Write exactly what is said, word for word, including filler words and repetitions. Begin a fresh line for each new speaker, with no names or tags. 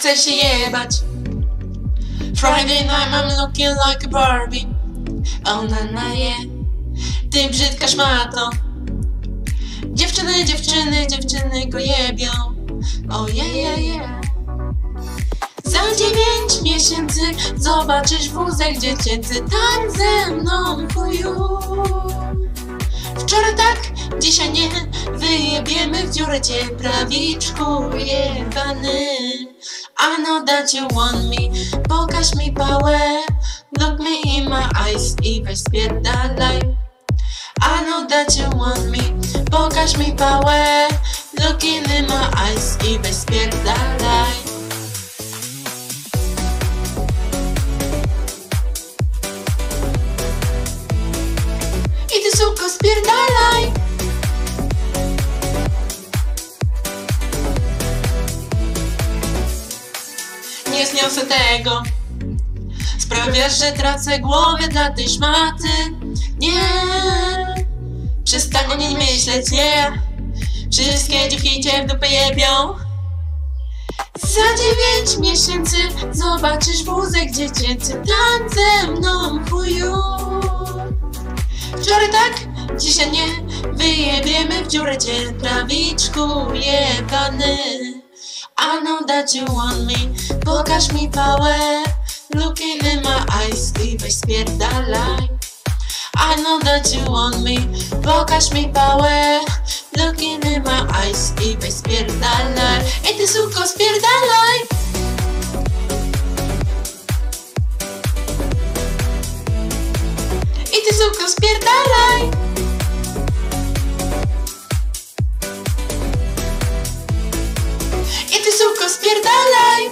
chcę się jebać. Friday night I'm looking like a Barbie. Oh na na je, ty brzydka szmato. Dziewczyny, dziewczyny, dziewczyny go jebią. Oh yeah, yeah, yeah. Za dziewięć miesięcy zobaczysz wózek dziecięcy. Tań ze mną, chuju. Wczoraj tak, dzisiaj nie. Wyjebiemy w dziurę cię, prawiczku jebany. I know that you want me. Pokaż mi pałę. Look me in my eyes i weź spierdalaj. I know that you want me. Pokaż mi pałę. Looking in my eyes i weź spierdalaj. I ty suko spierdalaj. Nie zniosę tego. Sprawiasz, że tracę głowę dla tej szmaty. Nie, przestań o niej myśleć, nie. Wszystkie dziewki cię w dupę jebią. Za dziewięć miesięcy zobaczysz wózek dziecięcy. Tań ze mną, chuju. Wczoraj tak, dzisiaj nie. Wyjebiemy w dziurę cię, prawiczku jebany. I know that you want me. Pokaż mi pałę. Looking in my eyes i weź spierdalaj. I know that you want me. Pokaż mi pałę. Looking in my eyes i weź spierdalaj. Ej ty suko spierdalaj. Ej ty suko spierdalaj. Ej ty suko spierdalaj.